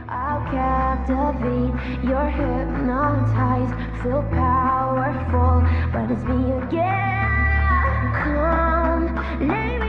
I'll captivate, you're hypnotized, feel powerful, but it's me again. Come, lay me